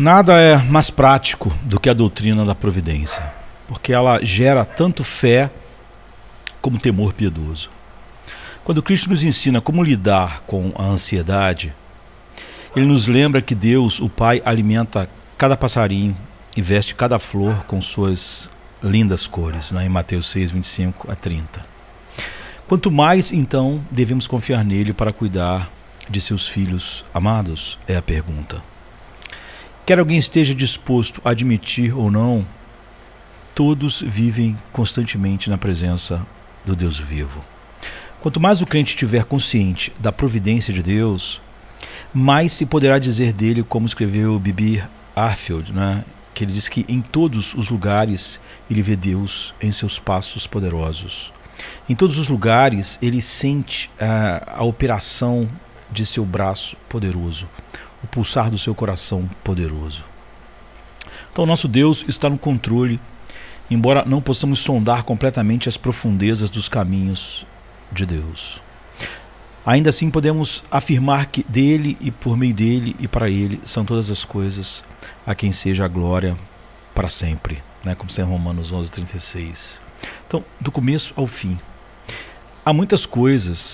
Nada é mais prático do que a doutrina da providência, porque ela gera tanto fé como temor piedoso. Quando Cristo nos ensina como lidar com a ansiedade, Ele nos lembra que Deus, o Pai, alimenta cada passarinho e veste cada flor com suas lindas cores, em Mateus 6, 25 a 30. Quanto mais, então, devemos confiar nele para cuidar de seus filhos amados? É a pergunta. Quer alguém esteja disposto a admitir ou não, todos vivem constantemente na presença do Deus vivo. Quanto mais o crente estiver consciente da providência de Deus, mais se poderá dizer dele, como escreveu B.B. Arfield, que ele diz que em todos os lugares ele vê Deus em seus passos poderosos. Em todos os lugares ele sente a operação de seu braço poderoso, o pulsar do seu coração poderoso. Então nosso Deus está no controle, embora não possamos sondar completamente as profundezas dos caminhos de Deus. Ainda assim podemos afirmar que dele e por meio dele e para ele são todas as coisas, a quem seja a glória para sempre, como está em Romanos 11, 36. Então, do começo ao fim, há muitas coisas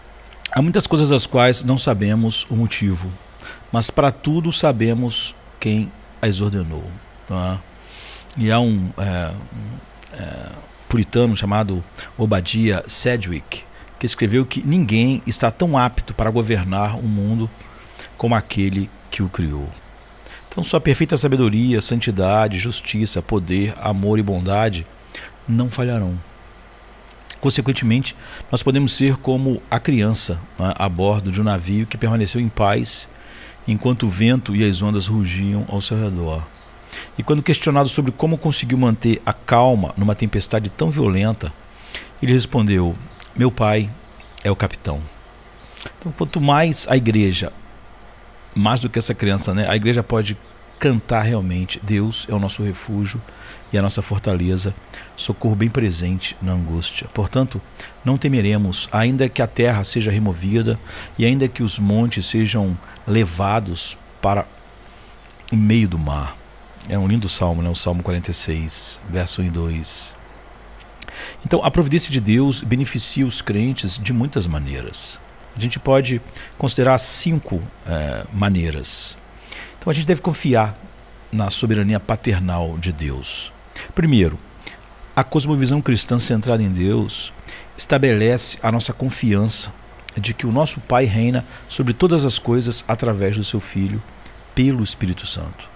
das quais não sabemos o motivo, mas para tudo sabemos quem as ordenou. E há um puritano chamado Obadiah Sedgwick, que escreveu que ninguém está tão apto para governar o mundo como aquele que o criou. Então sua perfeita sabedoria, santidade, justiça, poder, amor e bondade não falharão. Consequentemente, nós podemos ser como a criança a bordo de um navio que permaneceu em paz enquanto o vento e as ondas rugiam ao seu redor. E quando questionado sobre como conseguiu manter a calma numa tempestade tão violenta, ele respondeu: meu pai é o capitão. Então, quanto mais a igreja, mais do que essa criança, a igreja pode cantar realmente: Deus é o nosso refúgio e a nossa fortaleza, socorro bem presente na angústia. Portanto, não temeremos, ainda que a terra seja removida e ainda que os montes sejam levados para o meio do mar. É um lindo salmo, o Salmo 46, verso 1 e 2. Então, a providência de Deus beneficia os crentes de muitas maneiras. A gente pode considerar 5 maneiras. Então, a gente deve confiar na soberania paternal de Deus. Primeiro, a cosmovisão cristã centrada em Deus estabelece a nossa confiança de que o nosso Pai reina sobre todas as coisas através do seu Filho, pelo Espírito Santo.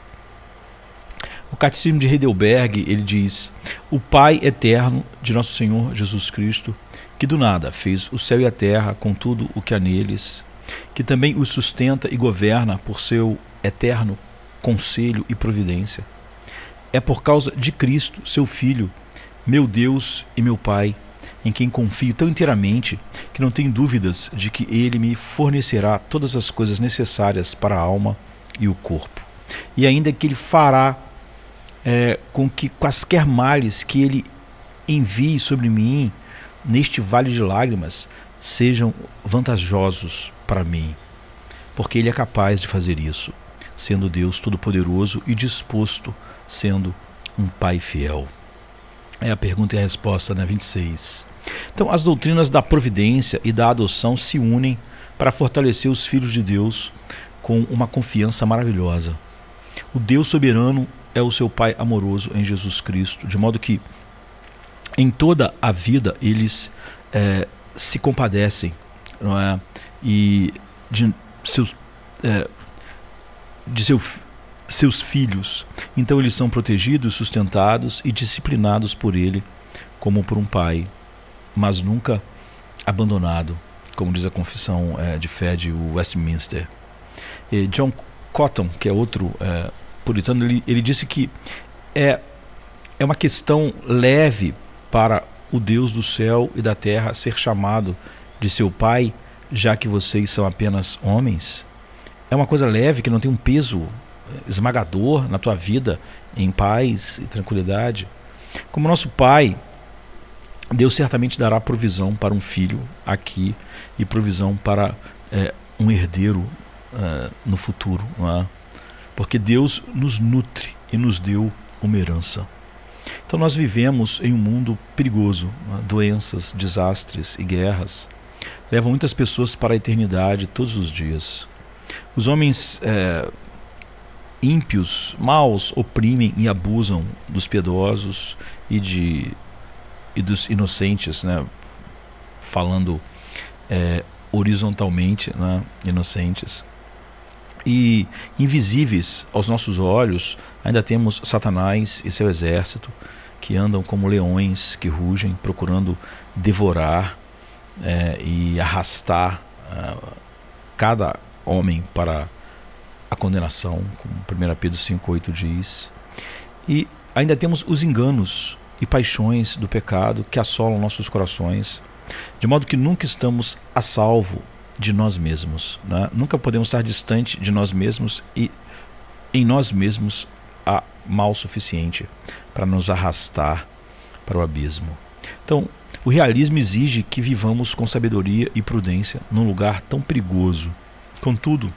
O Catecismo de Heidelberg, ele diz: o Pai eterno de nosso Senhor Jesus Cristo, que do nada fez o céu e a terra com tudo o que há neles, que também os sustenta e governa por seu eterno conselho e providência. É por causa de Cristo, seu Filho, meu Deus e meu Pai, em quem confio tão inteiramente que não tenho dúvidas de que Ele me fornecerá todas as coisas necessárias para a alma e o corpo. E ainda que Ele fará com que quaisquer males que Ele envie sobre mim neste vale de lágrimas sejam vantajosos para mim, porque Ele é capaz de fazer isso, sendo Deus Todo-Poderoso e disposto, sendo um Pai fiel. É a pergunta e a resposta, 26. Então, as doutrinas da providência e da adoção se unem para fortalecer os filhos de Deus com uma confiança maravilhosa. O Deus soberano é o seu Pai amoroso em Jesus Cristo, de modo que em toda a vida eles se compadecem, não é? E de seus filhos. Então eles são protegidos, sustentados e disciplinados por Ele como por um pai, mas nunca abandonado, como diz a confissão de fé de Westminster. E John Cotton, que é outro puritano, ele disse que é uma questão leve para o Deus do céu e da terra ser chamado de seu pai, já que vocês são apenas homens. É uma coisa leve, que não tem um peso esmagador na tua vida, em paz e tranquilidade. Como nosso Pai, Deus certamente dará provisão para um filho aqui e provisão para um herdeiro no futuro, não é? porque Deus nos nutre e nos deu uma herança. Então nós vivemos em um mundo perigoso, doenças, desastres e guerras levam muitas pessoas para a eternidade todos os dias. Os homens ímpios, maus, oprimem e abusam dos piedosos e dos inocentes, né? Falando horizontalmente, né? Inocentes. E invisíveis aos nossos olhos, ainda temos Satanás e seu exército, que andam como leões que rugem, procurando devorar e arrastar cada homem para a condenação, como 1 Pedro 5,8 diz. E ainda temos os enganos e paixões do pecado que assolam nossos corações, de modo que nunca estamos a salvo de nós mesmos, né? Nunca podemos estar distante de nós mesmos e em nós mesmos há mal suficiente para nos arrastar para o abismo. Então, o realismo exige que vivamos com sabedoria e prudência num lugar tão perigoso. Contudo,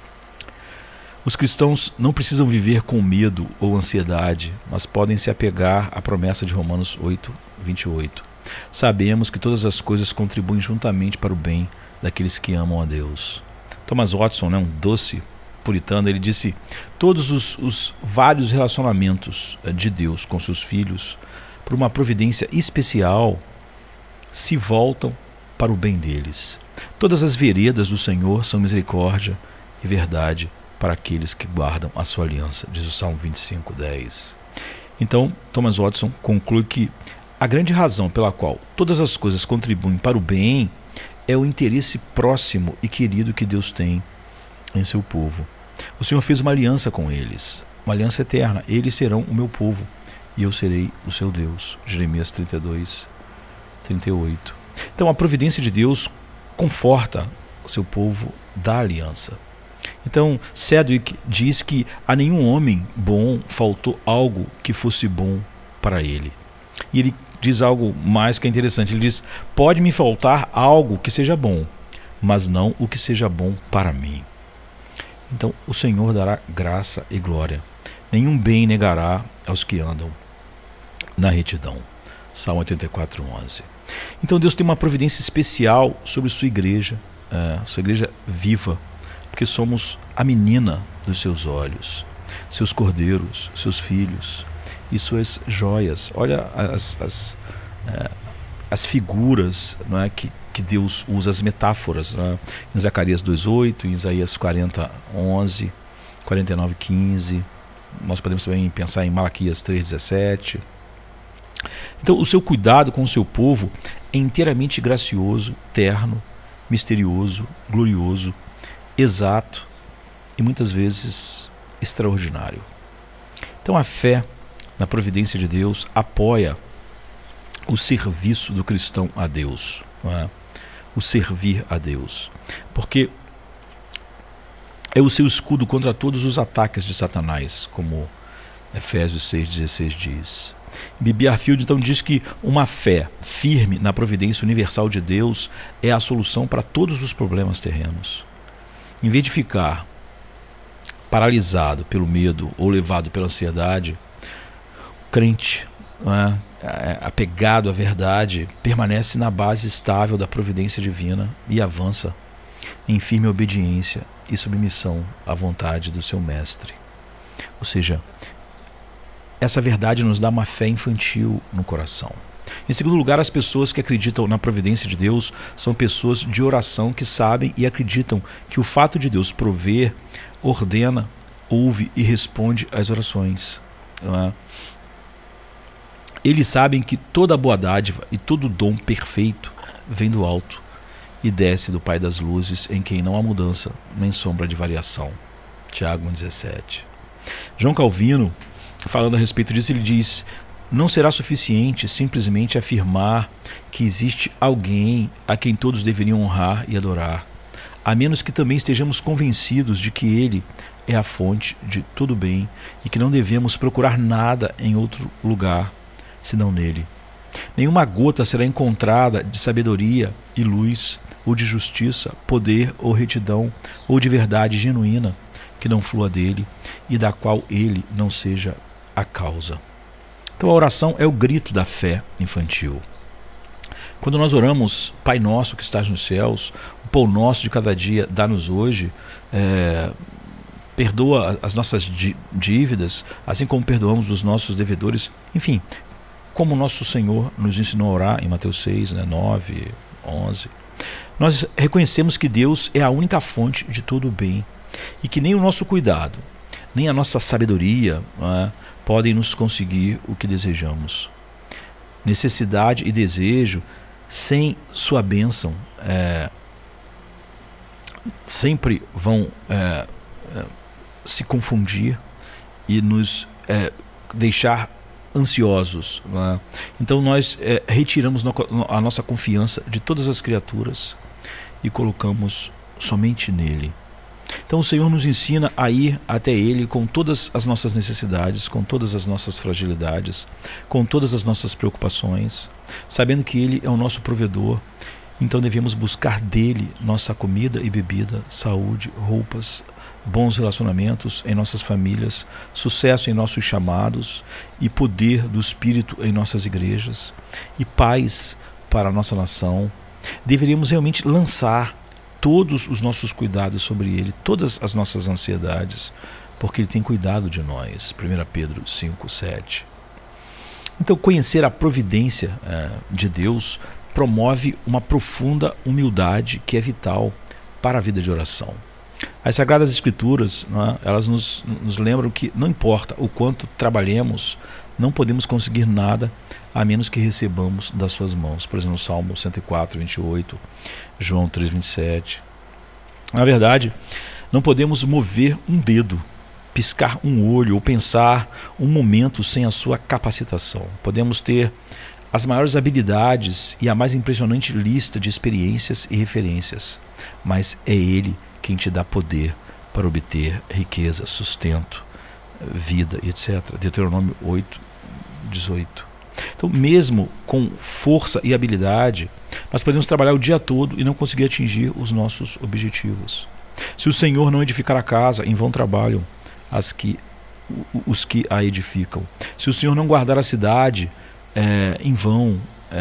os cristãos não precisam viver com medo ou ansiedade, mas podem se apegar à promessa de Romanos 8:28. Sabemos que todas as coisas contribuem juntamente para o bem daqueles que amam a Deus. Thomas Watson, né, um doce puritano, ele disse: todos os vários relacionamentos de Deus com seus filhos, por uma providência especial, se voltam para o bem deles. Todas as veredas do Senhor são misericórdia e verdade para aqueles que guardam a sua aliança, diz o Salmo 25:10. Então, Thomas Watson conclui que a grande razão pela qual todas as coisas contribuem para o bem é o interesse próximo e querido que Deus tem em seu povo. O Senhor fez uma aliança com eles, uma aliança eterna. Eles serão o meu povo e eu serei o seu Deus. Jeremias 32:38. Então a providência de Deus conforta o seu povo da aliança. Então Sedgwick diz que a nenhum homem bom faltou algo que fosse bom para ele. E ele diz algo mais que é interessante. Ele diz: pode me faltar algo que seja bom, mas não o que seja bom para mim. Então o Senhor dará graça e glória. Nenhum bem negará aos que andam na retidão. Salmo 84:11. Então Deus tem uma providência especial sobre sua igreja viva, porque somos a menina dos seus olhos, seus cordeiros, seus filhos e suas joias. Olha as figuras, não é, que Deus usa, as metáforas, não é? Em Zacarias 2:8, em Isaías 40:11, 49:15. Nós podemos também pensar em Malaquias 3:17. Então o seu cuidado com o seu povo é inteiramente gracioso, terno, misterioso, glorioso, exato e muitas vezes extraordinário. Então a fé na providência de Deus apoia o serviço do cristão a Deus, não é? O servir a Deus, porque é o seu escudo contra todos os ataques de Satanás, como Efésios 6:16 diz. B.B. Warfield então diz que uma fé firme na providência universal de Deus é a solução para todos os problemas terrenos. Em vez de ficar paralisado pelo medo ou levado pela ansiedade, o crente, não é, apegado à verdade, permanece na base estável da providência divina e avança em firme obediência e submissão à vontade do seu mestre. Ou seja, essa verdade nos dá uma fé infantil no coração. Em segundo lugar, as pessoas que acreditam na providência de Deus são pessoas de oração que sabem e acreditam que o fato de Deus prover, ordena, ouve e responde às orações. Não é? Eles sabem que toda boa dádiva e todo dom perfeito vem do alto e desce do Pai das luzes, em quem não há mudança nem sombra de variação. Tiago 1,17. João Calvino, falando a respeito disso, ele diz: não será suficiente simplesmente afirmar que existe alguém a quem todos deveriam honrar e adorar, a menos que também estejamos convencidos de que Ele é a fonte de todo bem e que não devemos procurar nada em outro lugar senão nele. Nenhuma gota será encontrada de sabedoria e luz, ou de justiça, poder ou retidão, ou de verdade genuína, que não flua dele e da qual ele não seja a causa. Então a oração é o grito da fé infantil. Quando nós oramos, Pai nosso que estás nos céus, o pão nosso de cada dia dá-nos hoje, perdoa as nossas dívidas, assim como perdoamos os nossos devedores. Enfim, como o nosso Senhor nos ensinou a orar em Mateus 6, 9, 11. Nós reconhecemos que Deus é a única fonte de todo o bem e que nem o nosso cuidado, nem a nossa sabedoria podem nos conseguir o que desejamos. Necessidade e desejo, sem sua bênção, sempre vão se confundir e nos deixar ansiosos. Então nós retiramos a nossa confiança de todas as criaturas e colocamos somente nele. Então o Senhor nos ensina a ir até Ele com todas as nossas necessidades, com todas as nossas fragilidades, com todas as nossas preocupações, sabendo que Ele é o nosso provedor. Então devemos buscar dele nossa comida e bebida, saúde, roupas, bons relacionamentos em nossas famílias, sucesso em nossos chamados e poder do Espírito em nossas igrejas e paz para a nossa nação. Deveríamos realmente lançar todos os nossos cuidados sobre Ele, todas as nossas ansiedades, porque Ele tem cuidado de nós. 1 Pedro 5, 7. Então conhecer a providência de Deus promove uma profunda humildade que é vital para a vida de oração. As Sagradas Escrituras, elas nos lembram que não importa o quanto trabalhemos, não podemos conseguir nada a menos que recebamos das suas mãos. Por exemplo, Salmo 104, 28, João 3, 27. Na verdade, não podemos mover um dedo, piscar um olho ou pensar um momento sem a sua capacitação. Podemos ter as maiores habilidades e a mais impressionante lista de experiências e referências, mas é Ele quem te dá poder para obter riqueza, sustento, vida, etc. Deuteronômio 8, 18. Então, mesmo com força e habilidade, nós podemos trabalhar o dia todo e não conseguir atingir os nossos objetivos. Se o Senhor não edificar a casa, em vão trabalham os que a edificam. Se o Senhor não guardar a cidade, em vão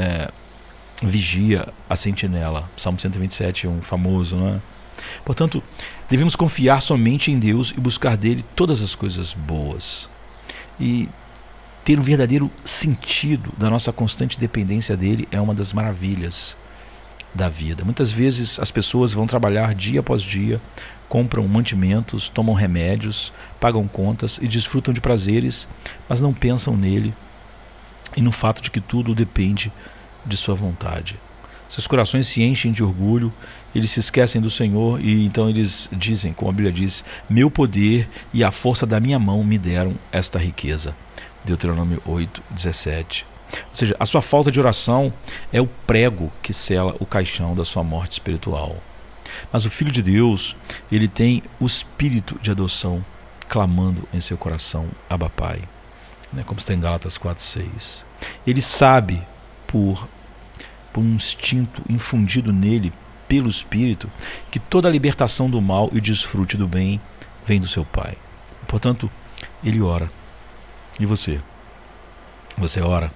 vigia a sentinela. Salmo 127 é um famoso, não é? Portanto, devemos confiar somente em Deus e buscar dele todas as coisas boas. E ter um verdadeiro sentido da nossa constante dependência dele é uma das maravilhas da vida. Muitas vezes as pessoas vão trabalhar dia após dia, compram mantimentos, tomam remédios, pagam contas e desfrutam de prazeres, mas não pensam nele e no fato de que tudo depende de sua vontade. Seus corações se enchem de orgulho, eles se esquecem do Senhor e então eles dizem, como a Bíblia diz, meu poder e a força da minha mão me deram esta riqueza. Deuteronômio 8, 17. Ou seja, a sua falta de oração é o prego que sela o caixão da sua morte espiritual. Mas o Filho de Deus, ele tem o espírito de adoção clamando em seu coração, Abba Pai, como está em Gálatas 4, 6. Ele sabe, por um instinto infundido nele pelo Espírito, que toda a libertação do mal e o desfrute do bem vem do seu Pai. Portanto, ele ora. E você? Você ora?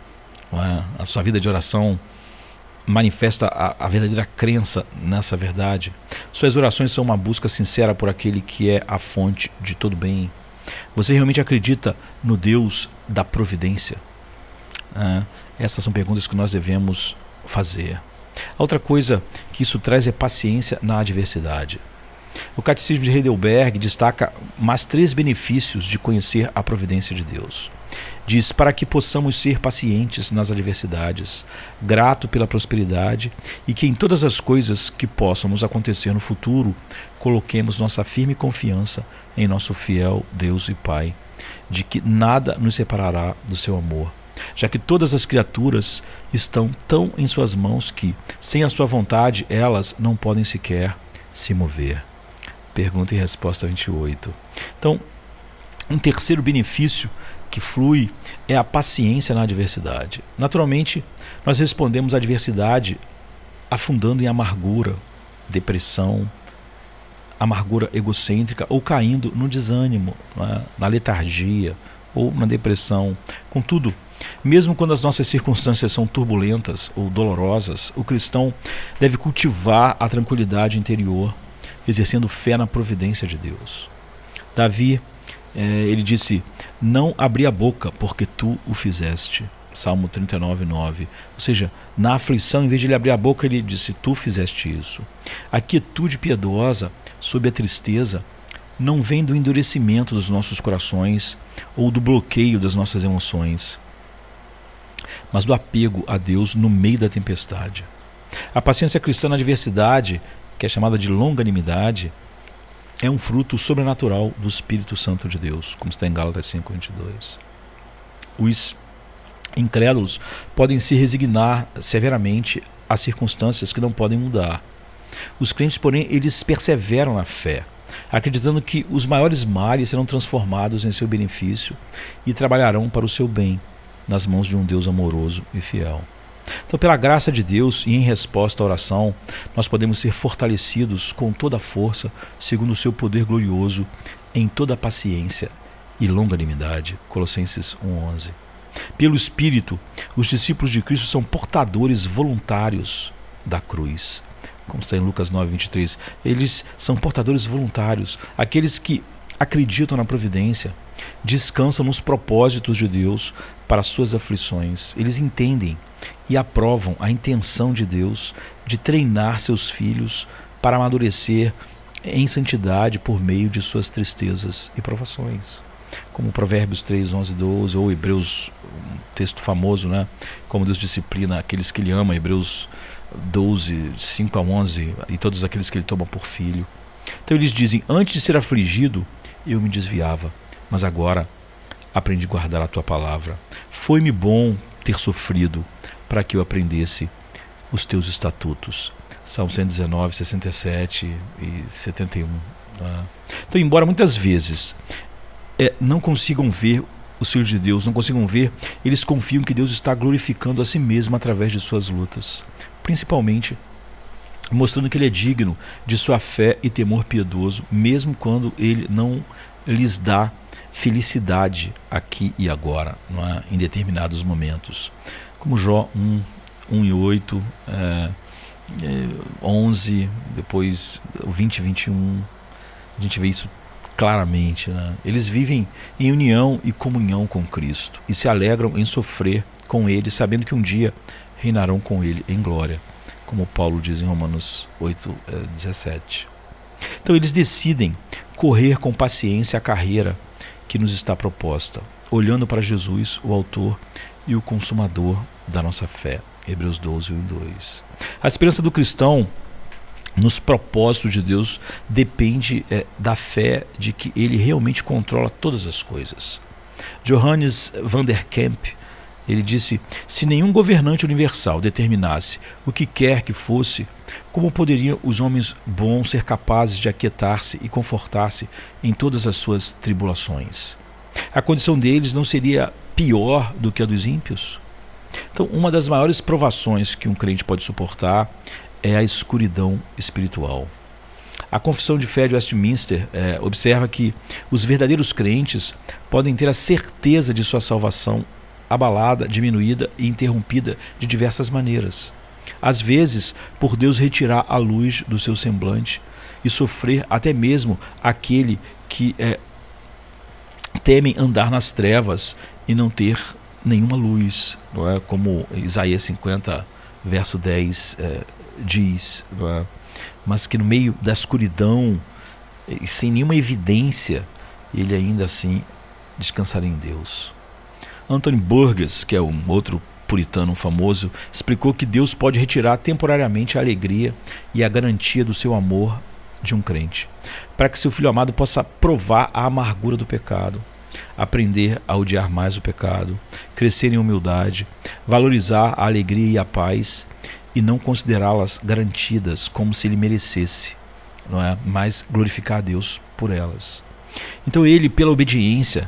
A sua vida de oração manifesta a verdadeira crença nessa verdade. Suas orações são uma busca sincera por aquele que é a fonte de todo bem. Você realmente acredita no Deus da providência? Essas são perguntas que nós devemos fazer. A outra coisa que isso traz é paciência na adversidade. O Catecismo de Heidelberg destaca mais 3 benefícios de conhecer a providência de Deus. Diz, para que possamos ser pacientes nas adversidades, grato pela prosperidade e que em todas as coisas que possam nos acontecer no futuro, coloquemos nossa firme confiança em nosso fiel Deus e Pai, de que nada nos separará do seu amor, já que todas as criaturas estão tão em suas mãos que, sem a sua vontade, elas não podem sequer se mover. Pergunta e resposta 28. Então, um terceiro benefício que flui é a paciência na adversidade. Naturalmente, nós respondemos à adversidade afundando em amargura, depressão, amargura egocêntrica ou caindo no desânimo, na letargia ou na depressão. Contudo, mesmo quando as nossas circunstâncias são turbulentas ou dolorosas, o cristão deve cultivar a tranquilidade interior, exercendo fé na providência de Deus. Davi, ele disse: não abri a boca porque tu o fizeste. Salmo 39:9. Ou seja, na aflição, em vez de ele abrir a boca, ele disse: tu fizeste isso. A quietude piedosa sob a tristeza não vem do endurecimento dos nossos corações ou do bloqueio das nossas emoções, mas do apego a Deus no meio da tempestade. A paciência cristã na adversidade, que é chamada de longanimidade, é um fruto sobrenatural do Espírito Santo de Deus, como está em Gálatas 5:22. Os incrédulos podem se resignar severamente a circunstâncias que não podem mudar. Os crentes, porém, eles perseveram na fé, acreditando que os maiores males serão transformados em seu benefício e trabalharão para o seu bem, nas mãos de um Deus amoroso e fiel. Então, pela graça de Deus e em resposta à oração, nós podemos ser fortalecidos com toda a força, segundo o seu poder glorioso, em toda a paciência e longanimidade. Colossenses 1:11. Pelo Espírito, os discípulos de Cristo são portadores voluntários da cruz, como está em Lucas 9:23. Eles são portadores voluntários, aqueles que acreditam na providência, descansam nos propósitos de Deus para as suas aflições. Eles entendem e aprovam a intenção de Deus de treinar seus filhos para amadurecer em santidade por meio de suas tristezas e provações. Como Provérbios 3:11-12, ou Hebreus, um texto famoso, como Deus disciplina aqueles que Ele ama, Hebreus 12:5-11, e todos aqueles que Ele toma por filho. Então eles dizem: antes de ser afligido, eu me desviava, mas agora aprendi a guardar a Tua palavra. Foi-me bom ter sofrido, para que eu aprendesse os Teus estatutos. Salmo 119, 67 e 71. Então, embora muitas vezes não consigam ver os filhos de Deus, não consigam ver, eles confiam que Deus está glorificando a si mesmo através de suas lutas, principalmente mostrando que Ele é digno de sua fé e temor piedoso, mesmo quando Ele não lhes dá felicidade aqui e agora, em determinados momentos. Como Jó 1:8, 11, depois o 20:21, a gente vê isso claramente. Eles vivem em união e comunhão com Cristo e se alegram em sofrer com Ele, sabendo que um dia reinarão com Ele em glória, como Paulo diz em Romanos 8:17. Então eles decidem correr com paciência a carreira que nos está proposta, olhando para Jesus, o autor e o consumador da nossa fé. Hebreus 12:1-2. A esperança do cristão nos propósitos de Deus depende da fé de que Ele realmente controla todas as coisas. Johannes van der Kamp, ele disse: se nenhum governante universal determinasse o que quer que fosse, como poderiam os homens bons ser capazes de aquietar-se e confortar-se em todas as suas tribulações? A condição deles não seria pior do que a dos ímpios? Então, uma das maiores provações que um crente pode suportar é a escuridão espiritual. A Confissão de Fé de Westminster observa que os verdadeiros crentes podem ter a certeza de sua salvação abalada, diminuída e interrompida de diversas maneiras. Às vezes, por Deus retirar a luz do seu semblante e sofrer até mesmo aquele que temem andar nas trevas e não ter nenhuma luz, não é? Como Isaías 50, verso 10 diz, não é? Mas que no meio da escuridão e sem nenhuma evidência, ele ainda assim descansará em Deus. Anthony Burgess, que é um outro puritano famoso, explicou que Deus pode retirar temporariamente a alegria e a garantia do seu amor de um crente, para que seu filho amado possa provar a amargura do pecado, aprender a odiar mais o pecado, crescer em humildade, valorizar a alegria e a paz e não considerá-las garantidas como se ele merecesse, não é? Mas glorificar a Deus por elas. Então ele, pela obediência,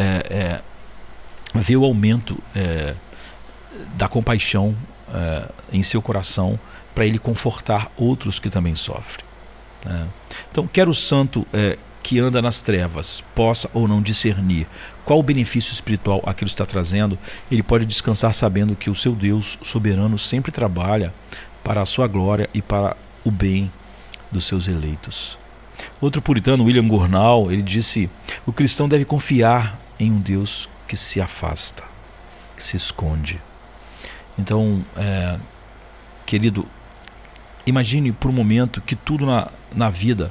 vê o aumento da compaixão em seu coração para ele confortar outros que também sofrem. né? Então, quer o santo que anda nas trevas possa ou não discernir qual o benefício espiritual aquilo está trazendo, ele pode descansar sabendo que o seu Deus soberano sempre trabalha para a sua glória e para o bem dos seus eleitos. Outro puritano, William Gurnall, ele disse: o cristão deve confiar em um Deus que se afasta, que se esconde. Então, querido, imagine por um momento que tudo na vida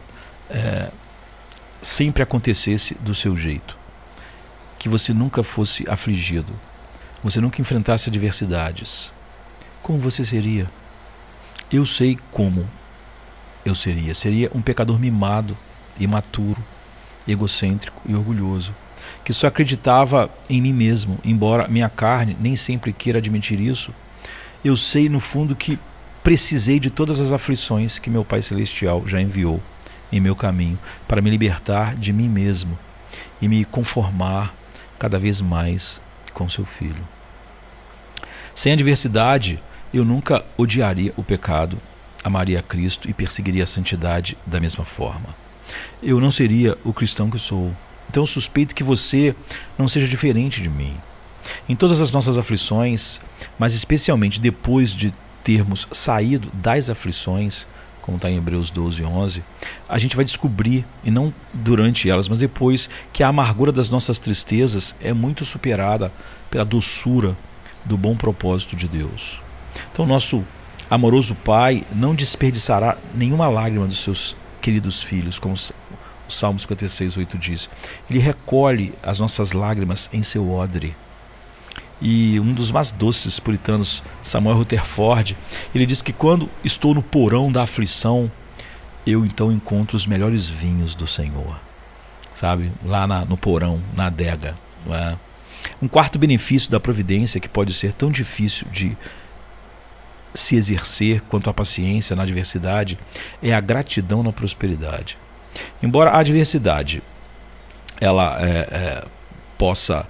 sempre acontecesse do seu jeito, que você nunca fosse afligido, você nunca enfrentasse adversidades. Como você seria? Eu sei como eu seria. Seria um pecador mimado, imaturo, egocêntrico e orgulhoso, que só acreditava em mim mesmo, embora minha carne nem sempre queira admitir isso. Eu sei no fundo que precisei de todas as aflições que meu Pai Celestial já enviou em meu caminho para me libertar de mim mesmo e me conformar cada vez mais com seu Filho. Sem adversidade, eu nunca odiaria o pecado, amaria a Cristo e perseguiria a santidade da mesma forma. Eu não seria o cristão que sou. Então eu suspeito que você não seja diferente de mim. Em todas as nossas aflições, mas especialmente depois de termos saído das aflições, como está em Hebreus 12:11, a gente vai descobrir, e não durante elas, mas depois, que a amargura das nossas tristezas é muito superada pela doçura do bom propósito de Deus. Então nosso amoroso Pai não desperdiçará nenhuma lágrima dos seus queridos filhos, como o Salmo 56:8 diz. Ele recolhe as nossas lágrimas em seu odre. E um dos mais doces puritanos, Samuel Rutherford, ele diz que quando estou no porão da aflição, eu então encontro os melhores vinhos do Senhor. Sabe? Lá no porão, na adega. Não é? Um quarto benefício da providência, que pode ser tão difícil de se exercer quanto a paciência na adversidade, é a gratidão na prosperidade. Embora a adversidade ela possa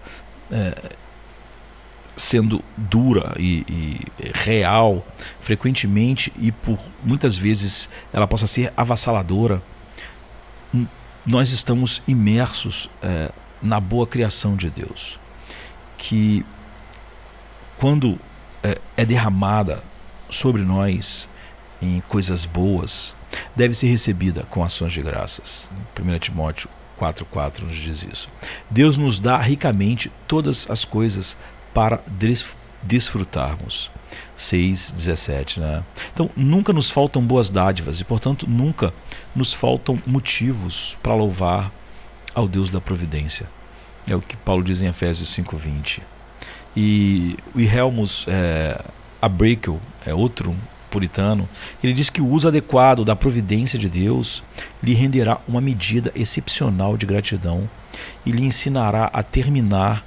sendo dura e real frequentemente, e por muitas vezes ela possa ser avassaladora, nós estamos imersos na boa criação de Deus, que quando é derramada sobre nós em coisas boas, deve ser recebida com ações de graças. 1 Timóteo 4:4 nos diz isso. Deus nos dá ricamente todas as coisas para desfrutarmos. 6:17, né? Então nunca nos faltam boas dádivas e, portanto, nunca nos faltam motivos para louvar ao Deus da providência. É o que Paulo diz em Efésios 5:20. E o Wilhelmus Abrikel, outro puritano, ele diz que o uso adequado da providência de Deus lhe renderá uma medida excepcional de gratidão e lhe ensinará a terminar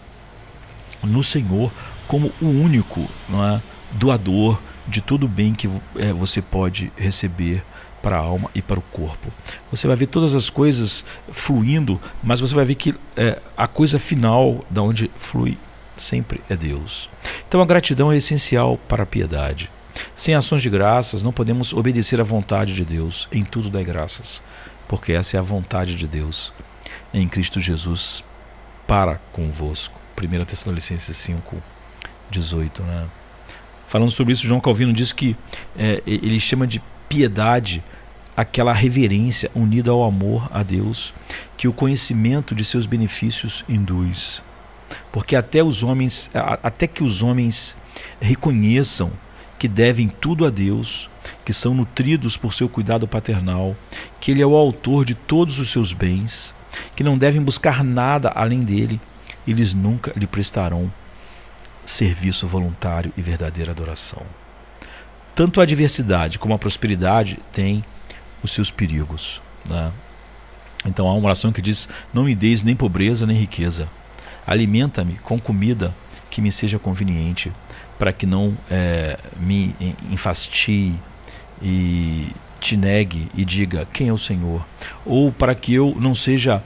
no Senhor como o único, não é, doador de todo o bem que você pode receber para a alma e para o corpo. Você vai ver todas as coisas fluindo, mas você vai ver que a coisa final da onde flui sempre é Deus. Então a gratidão é essencial para a piedade. Sem ações de graças não podemos obedecer à vontade de Deus. Em tudo dai graças, porque essa é a vontade de Deus em Cristo Jesus para convosco. 1 Tessalonicenses 5:18, né? Falando sobre isso, João Calvino diz que ele chama de piedade aquela reverência unida ao amor a Deus que o conhecimento de seus benefícios induz. Porque até que os homens reconheçam que devem tudo a Deus, que são nutridos por seu cuidado paternal, que Ele é o autor de todos os seus bens, que não devem buscar nada além dele, eles nunca lhe prestarão serviço voluntário e verdadeira adoração. Tanto a adversidade como a prosperidade têm os seus perigos, né? Então há uma oração que diz: não me deis nem pobreza nem riqueza, alimenta-me com comida que me seja conveniente, para que não me enfastie e te negue e diga quem é o Senhor, ou para que eu não seja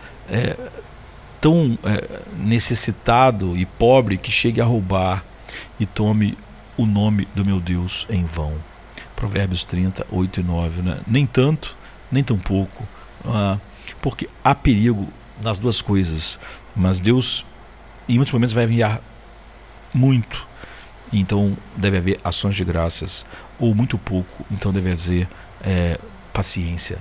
tão necessitado e pobre que chegue a roubar e tome o nome do meu Deus em vão. Provérbios 30:8 e 9, né? Nem tanto, nem tampouco, porque há perigo nas duas coisas, mas Deus em muitos momentos vai enviar muito, então deve haver ações de graças, ou muito pouco, então deve haver paciência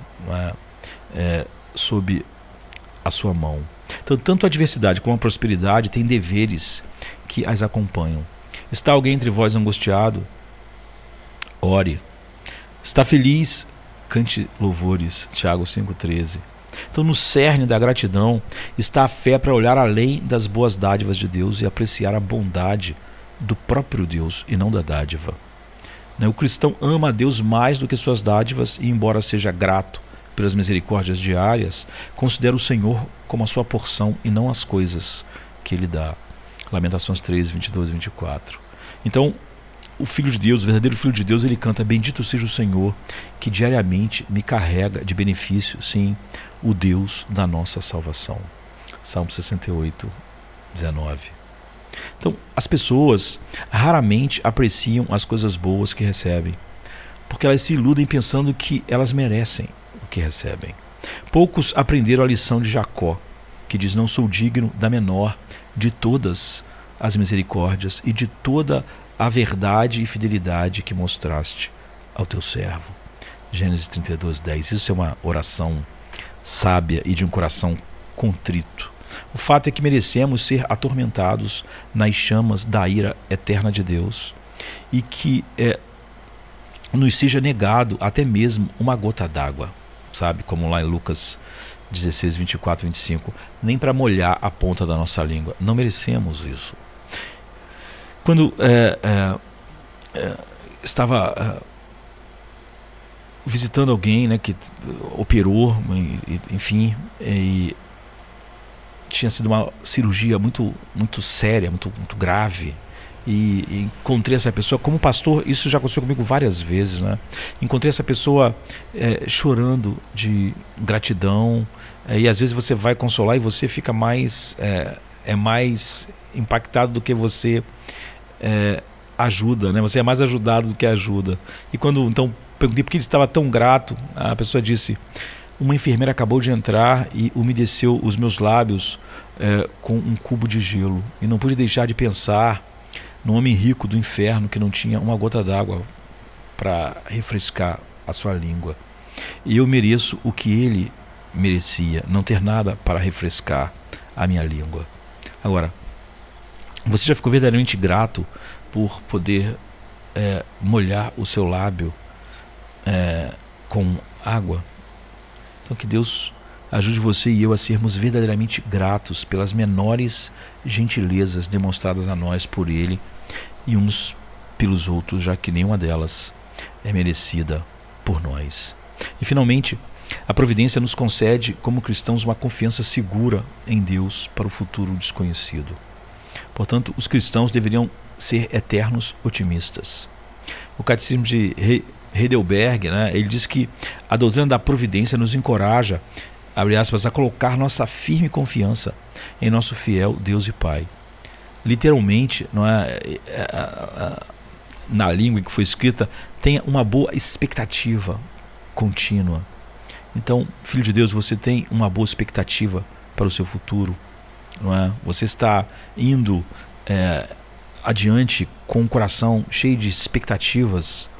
sob a sua mão. Então, tanto a adversidade como a prosperidade têm deveres que as acompanham. Está alguém entre vós angustiado? Ore. Está feliz? Cante louvores. Tiago 5,13. Então, no cerne da gratidão está a fé para olhar além das boas dádivas de Deus e apreciar a bondade do próprio Deus e não da dádiva. O cristão ama a Deus mais do que suas dádivas e, embora seja grato pelas misericórdias diárias, considera o Senhor como a sua porção e não as coisas que Ele dá. Lamentações 3, 22 e 24. Então, o Filho de Deus, o verdadeiro Filho de Deus, ele canta: bendito seja o Senhor, que diariamente me carrega de benefício, sim, o Deus da nossa salvação. Salmo 68, 19. Então, as pessoas raramente apreciam as coisas boas que recebem, porque elas se iludem pensando que elas merecem o que recebem. Poucos aprenderam a lição de Jacó, que diz: não sou digno da menor de todas as misericórdias e de toda a verdade e fidelidade que mostraste ao teu servo. Gênesis 32, 10. Isso é uma oração sábia e de um coração contrito. O fato é que merecemos ser atormentados nas chamas da ira eterna de Deus e que nos seja negado até mesmo uma gota d'água, sabe? Como lá em Lucas 16, 24 e 25. Nem para molhar a ponta da nossa língua. Não merecemos isso. Quando estava visitando alguém, que operou, enfim, e tinha sido uma cirurgia muito séria, muito grave, e encontrei essa pessoa como pastor. Isso já aconteceu comigo várias vezes, Encontrei essa pessoa chorando de gratidão, e às vezes você vai consolar e você fica mais impactado do que você ajuda, Você é mais ajudado do que ajuda. E quando então perguntei por que ele estava tão grato, a pessoa disse: uma enfermeira acabou de entrar e umedeceu os meus lábios com um cubo de gelo, e não pude deixar de pensar no homem rico do inferno que não tinha uma gota d'água para refrescar a sua língua. E eu mereço o que ele merecia, não ter nada para refrescar a minha língua. Agora, você já ficou verdadeiramente grato por poder molhar o seu lábio com água? Então, que Deus ajude você e eu a sermos verdadeiramente gratos pelas menores gentilezas demonstradas a nós por Ele e uns pelos outros, já que nenhuma delas é merecida por nós. E finalmente, a providência nos concede como cristãos uma confiança segura em Deus para o futuro desconhecido. Portanto, os cristãos deveriam ser eternos otimistas. O Catecismo de Heidelberg, ele diz que a doutrina da providência nos encoraja, abre aspas, a colocar nossa firme confiança em nosso fiel Deus e Pai. Literalmente, na língua em que foi escrita, tenha uma boa expectativa contínua. Então, filho de Deus, você tem uma boa expectativa para o seu futuro, Você está indo adiante com o coração cheio de expectativas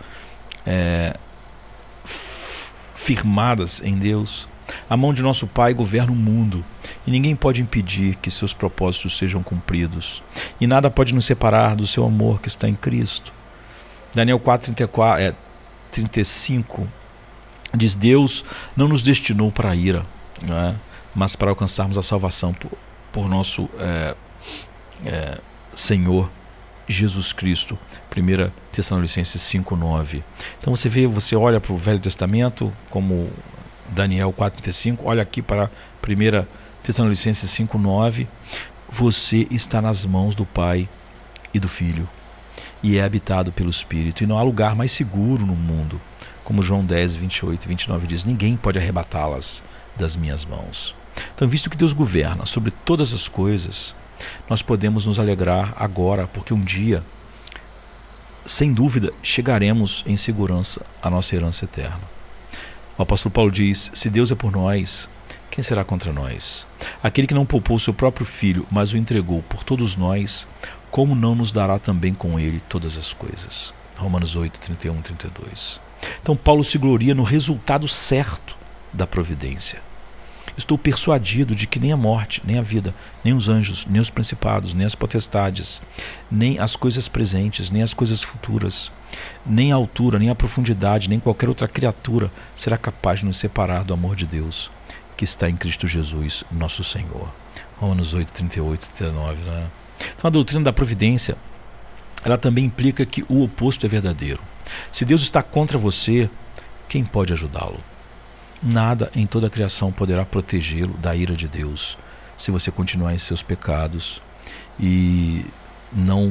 firmadas em Deus. A mão de nosso Pai governa o mundo e ninguém pode impedir que seus propósitos sejam cumpridos, e nada pode nos separar do seu amor que está em Cristo. Daniel 4:35 diz: Deus não nos destinou para a ira, mas para alcançarmos a salvação por nosso Senhor Jesus Cristo. 1 Tessalonicenses 5:9. Então você olha para o Velho Testamento como Daniel 4:35, olha aqui para 1 Tessalonicenses 5:9. Você está nas mãos do Pai e do Filho e é habitado pelo Espírito, e não há lugar mais seguro no mundo, como João 10, 28 e 29 diz: ninguém pode arrebatá-las das minhas mãos. Então, visto que Deus governa sobre todas as coisas, nós podemos nos alegrar agora, porque um dia, sem dúvida, chegaremos em segurança à nossa herança eterna. O apóstolo Paulo diz: se Deus é por nós, quem será contra nós? Aquele que não poupou seu próprio filho, mas o entregou por todos nós, como não nos dará também com ele todas as coisas? Romanos 8, 31, 32. Então Paulo se gloria no resultado certo da providência. Estou persuadido de que nem a morte, nem a vida, nem os anjos, nem os principados, nem as potestades, nem as coisas presentes, nem as coisas futuras, nem a altura, nem a profundidade, nem qualquer outra criatura será capaz de nos separar do amor de Deus que está em Cristo Jesus, nosso Senhor. Romanos 8, 38 e 39. Né? Então a doutrina da providência, ela também implica que o oposto é verdadeiro. Se Deus está contra você, quem pode ajudá-lo? Nada em toda a criação poderá protegê-lo da ira de Deus, se você continuar em seus pecados e não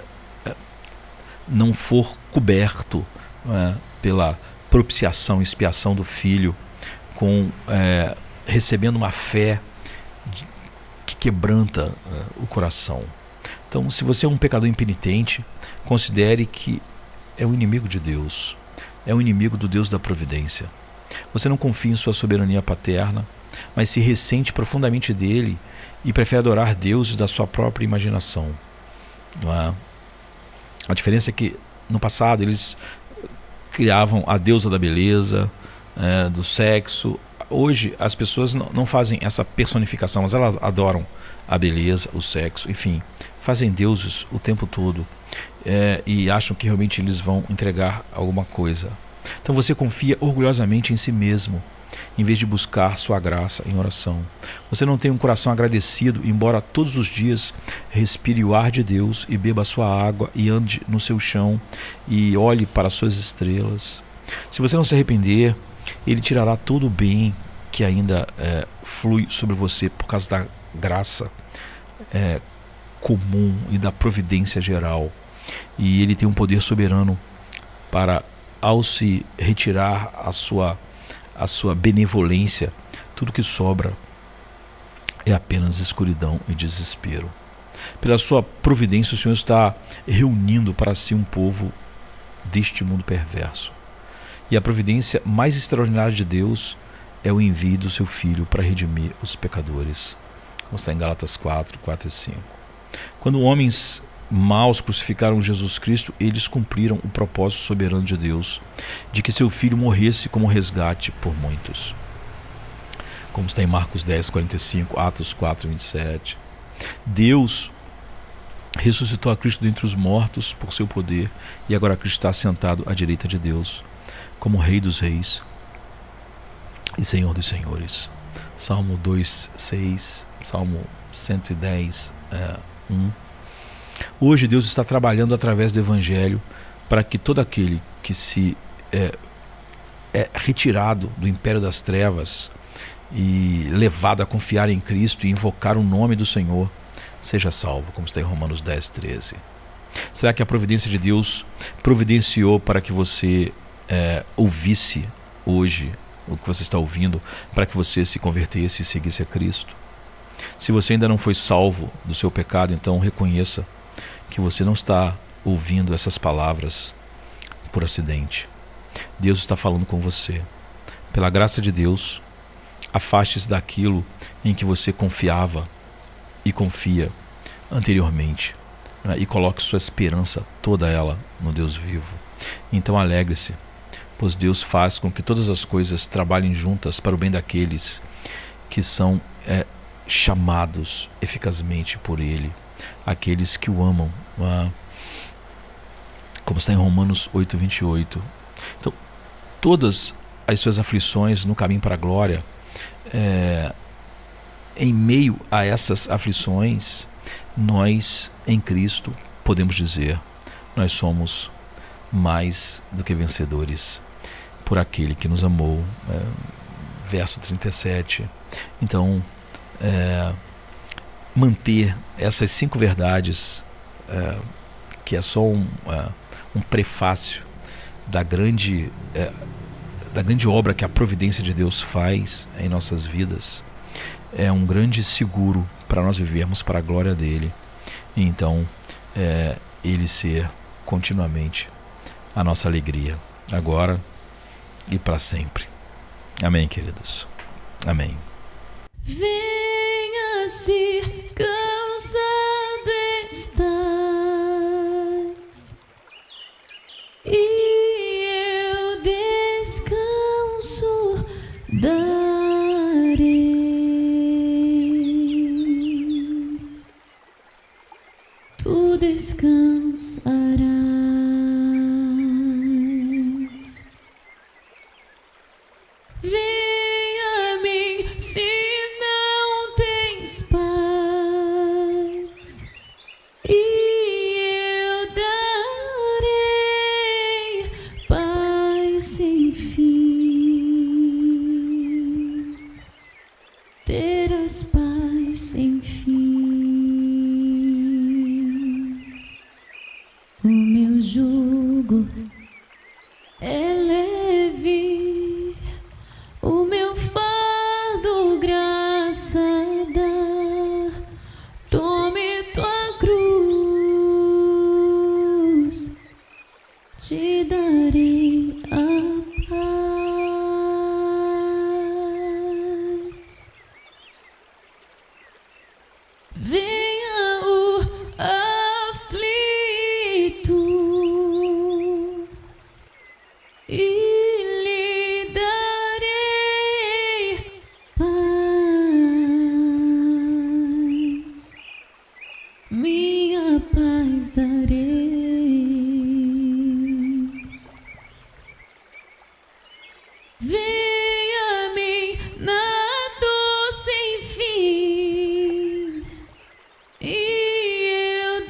for coberto pela propiciação e expiação do Filho, recebendo uma fé que quebranta o coração. Então, se você é um pecador impenitente, considere que é um inimigo de Deus, é um inimigo do Deus da providência. Você não confia em sua soberania paterna, mas se ressente profundamente dele e prefere adorar deuses da sua própria imaginação. Não é? A diferença é que no passado eles criavam a deusa da beleza, do sexo. Hoje as pessoas não fazem essa personificação, mas elas adoram a beleza, o sexo, enfim, fazem deuses o tempo todo e acham que realmente eles vão entregar alguma coisa. Então você confia orgulhosamente em si mesmo, em vez de buscar sua graça em oração. Você não tem um coração agradecido, embora todos os dias respire o ar de Deus e beba a sua água e ande no seu chão e olhe para as suas estrelas. Se você não se arrepender, Ele tirará todo o bem que ainda flui sobre você por causa da graça comum e da providência geral. E Ele tem um poder soberano para, ao se retirar a sua benevolência, tudo que sobra é apenas escuridão e desespero. Pela sua providência, o Senhor está reunindo para si um povo deste mundo perverso. E a providência mais extraordinária de Deus é o envio do seu Filho para redimir os pecadores, como está em Gálatas 4, 4 e 5. Quando homens maus crucificaram Jesus Cristo, eles cumpriram o propósito soberano de Deus de que seu Filho morresse como resgate por muitos, como está em Marcos 10, 45, Atos 4, 27. Deus ressuscitou a Cristo dentre os mortos por seu poder, e agora Cristo está sentado à direita de Deus como Rei dos Reis e Senhor dos Senhores. Salmo 2, 6, Salmo 110, 1. Hoje Deus está trabalhando através do Evangelho para que todo aquele que se é retirado do império das trevas e levado a confiar em Cristo e invocar o nome do Senhor seja salvo, como está em Romanos 10, 13. Será que a providência de Deus providenciou para que você ouvisse hoje o que você está ouvindo, para que você se convertesse e seguisse a Cristo? Se você ainda não foi salvo do seu pecado, então reconheça que você não está ouvindo essas palavras por acidente. Deus está falando com você. Pela graça de Deus, afaste-se daquilo em que você confiava e confia anteriormente, né? E coloque sua esperança, toda ela, no Deus vivo. Então alegre-se, pois Deus faz com que todas as coisas trabalhem juntas para o bem daqueles que são chamados eficazmente por Ele, aqueles que o amam, como está em Romanos 8, 28. Então, todas as suas aflições no caminho para a glória, em meio a essas aflições, nós em Cristo podemos dizer, nós somos mais do que vencedores por aquele que nos amou, verso 37. Então, manter essas 5 verdades, que é só um prefácio da grande obra que a providência de Deus faz em nossas vidas, é um grande seguro para nós vivermos para a glória dele. E então Ele ser continuamente a nossa alegria, agora e para sempre. Amém, queridos. Amém. Venha se cansado estás, e eu descanso darei. Tu descansarás. Venha a mim se não tens paz, e eu darei paz sem fim. Terás paz sem fim. O meu jugo é leve, o meu fardo graça dá. Tome tua cruz, te darei a paz. Venha o aflito e lhe darei paz, minha paz darei. Venha a mim na dor sem fim, e eu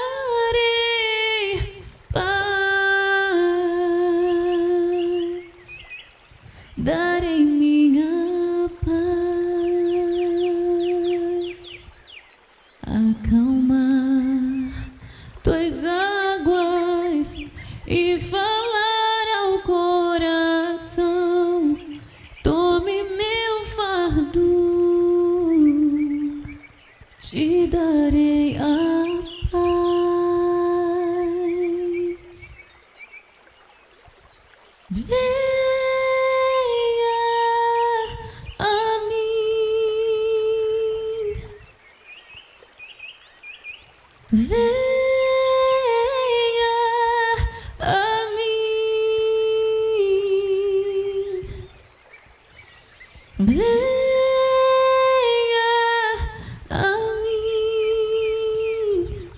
darei paz, darei minha paz. Acalmar tuas águas e falar ao coração. Tome meu fardo, te darei a paz. Venha a mim, venha a mim, venha a mim.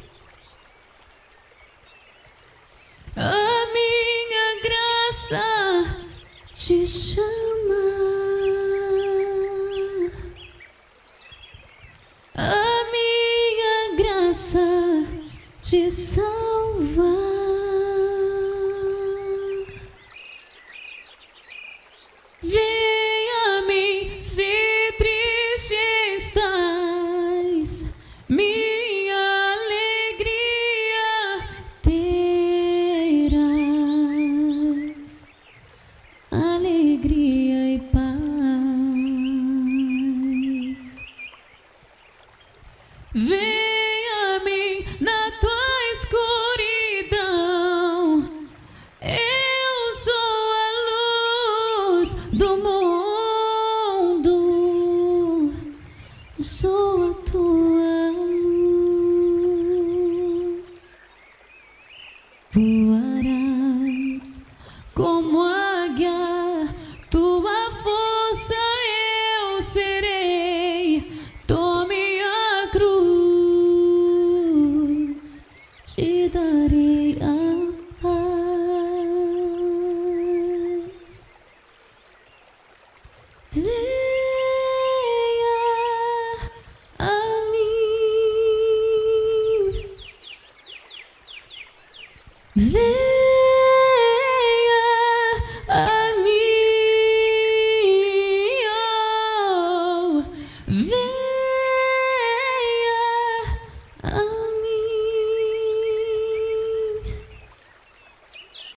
A minha graça te chama, a minha graça te salva. Venha a mim se triste estás, minha alegria terás, alegria e paz. Venha a mim na tua escuridão, eu sou a luz do mundo, sou a tua luz. Voarás como águia, tua força eu serei. Tome a cruz, te darei a paz. Venha a mim, venha a mim, oh, venha